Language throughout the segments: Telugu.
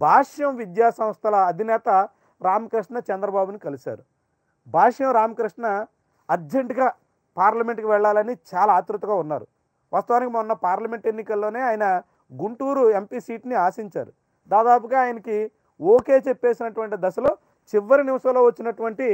భాష్యం విద్యా సంస్థల అధినేత రామకృష్ణ చంద్రబాబుని కలిశారు. భాష్యం రామకృష్ణ అర్జెంటుగా పార్లమెంట్కి వెళ్ళాలని చాలా ఆతృతగా ఉన్నారు. వాస్తవానికి మొన్న పార్లమెంట్ ఎన్నికల్లోనే ఆయన గుంటూరు ఎంపీ సీట్ని ఆశించారు. దాదాపుగా ఆయనకి ఓకే చెప్పేసినటువంటి దశలో చివరి నిమిషంలో వచ్చినటువంటి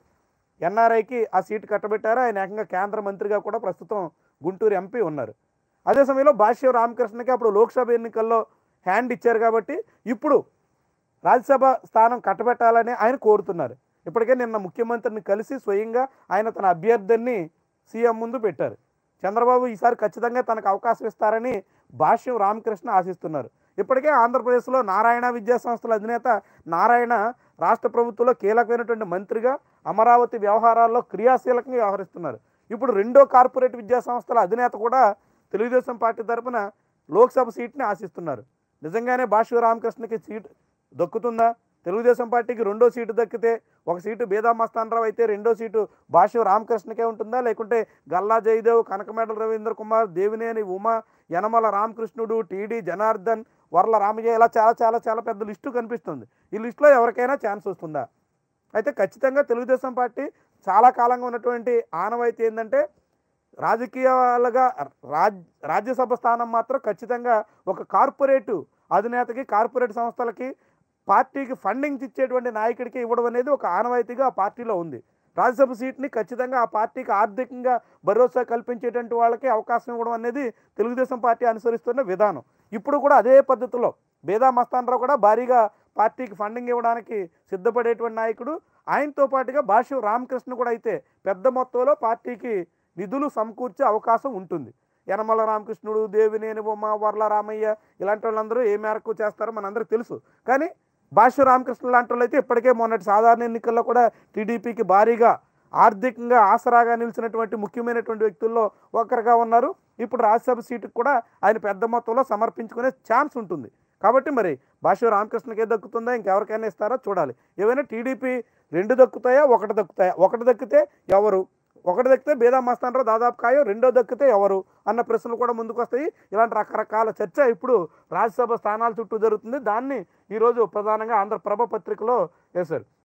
ఎన్ఆర్ఐకి ఆ సీటు కట్టబెట్టారు. ఆయన ఏకంగా కేంద్ర మంత్రిగా కూడా ప్రస్తుతం గుంటూరు ఎంపీ ఉన్నారు. అదే సమయంలో భాష్యం రామకృష్ణకి అప్పుడు లోక్సభ ఎన్నికల్లో హ్యాండ్ ఇచ్చారు కాబట్టి ఇప్పుడు రాజ్యసభ స్థానం కట్టబెట్టాలని ఆయన కోరుతున్నారు. ఇప్పటికే నిన్న ముఖ్యమంత్రిని కలిసి స్వయంగా ఆయన తన అభ్యర్థిని సీఎం ముందు పెట్టారు. చంద్రబాబు ఈసారి ఖచ్చితంగా తనకు అవకాశం ఇస్తారని భాష్యం రామకృష్ణ ఆశిస్తున్నారు. ఇప్పటికే ఆంధ్రప్రదేశ్లో నారాయణ విద్యా సంస్థల అధినేత నారాయణ రాష్ట్ర ప్రభుత్వంలో కీలకమైనటువంటి మంత్రిగా అమరావతి వ్యవహారాల్లో క్రియాశీలకంగా వ్యవహరిస్తున్నారు. ఇప్పుడు రెండో కార్పొరేట్ విద్యా సంస్థల అధినేత కూడా తెలుగుదేశం పార్టీ తరఫున లోక్సభ సీట్ని ఆశిస్తున్నారు. నిజంగానే భాష్యం రామకృష్ణకి సీటు దక్కుతుందా? తెలుగుదేశం పార్టీకి రెండో సీటు దక్కితే ఒక సీటు బేదా మస్తానరావు అయితే రెండో సీటు భాష్యం రామకృష్ణకే ఉంటుందా? లేకుంటే గల్లా జయదేవ్, కనకమేడల రవీంద్ర కుమార్, దేవినేని ఉమా, యనమల రామకృష్ణుడు, టీడీ జనార్దన్, వర్ల రామయ్య, ఇలా చాలా చాలా చాలా పెద్ద లిస్టు కనిపిస్తుంది. ఈ లిస్టులో ఎవరికైనా ఛాన్స్ వస్తుందా? అయితే ఖచ్చితంగా తెలుగుదేశం పార్టీ చాలా కాలంగా ఉన్నటువంటి ఆనవాయితీ ఏంటంటే రాజకీయాలుగా రాజ్యసభ స్థానం మాత్రం ఖచ్చితంగా ఒక కార్పొరేటు అధినేతకి, కార్పొరేట్ సంస్థలకి, పార్టీకి ఫండింగ్ ఇచ్చేటువంటి నాయకుడికి ఇవ్వడం అనేది ఒక ఆనవాయితీగా ఆ పార్టీలో ఉంది. రాజ్యసభ సీట్ని ఖచ్చితంగా ఆ పార్టీకి ఆర్థికంగా భరోసా కల్పించేటువంటి వాళ్ళకి అవకాశం ఇవ్వడం అనేది తెలుగుదేశం పార్టీ అనుసరిస్తున్న విధానం. ఇప్పుడు కూడా అదే పద్ధతిలో బేదా మస్తానరావు కూడా భారీగా పార్టీకి ఫండింగ్ ఇవ్వడానికి సిద్ధపడేటువంటి నాయకుడు. ఆయనతో పాటుగా భాష్యం రామకృష్ణ కూడా అయితే పెద్ద మొత్తంలో పార్టీకి నిధులు సమకూర్చే అవకాశం ఉంటుంది. యనమల రామకృష్ణుడు, దేవినేని ఉమ, వర్ల రామయ్య ఇలాంటి వాళ్ళందరూ ఏ మేరకు చేస్తారో మనందరికీ తెలుసు. కానీ భాష్యం రామకృష్ణ లాంటి వాళ్ళు అయితే ఇప్పటికే మొన్నటి సాధారణ ఎన్నికల్లో కూడా టీడీపీకి భారీగా ఆర్థికంగా ఆసరాగా నిలిచినటువంటి ముఖ్యమైనటువంటి వ్యక్తుల్లో ఒకరిగా ఉన్నారు. ఇప్పుడు రాజ్యసభ సీటుకు కూడా ఆయన పెద్ద మొత్తంలో సమర్పించుకునే ఛాన్స్ ఉంటుంది. కాబట్టి మరి భాష్యం రామకృష్ణకే దక్కుతుందా, ఇంకెవరికైనా ఇస్తారో చూడాలి. ఏవైనా టీడీపీ 2 దక్కుతాయా, 1 దక్కుతాయా? 1 దక్కితే ఎవరు? 1 దక్కితే బేదా మస్తానరావు దాదాపు ఖాయం, 2 దక్కితే ఎవరు అన్న ప్రశ్నలు కూడా ముందుకు వస్తాయి. ఇలాంటి రకరకాల చర్చ ఇప్పుడు రాజ్యసభ స్థానాల చుట్టూ జరుగుతుంది. దాన్ని ఈరోజు ప్రధానంగా ఆంధ్రప్రభ పత్రికలో వేశారు.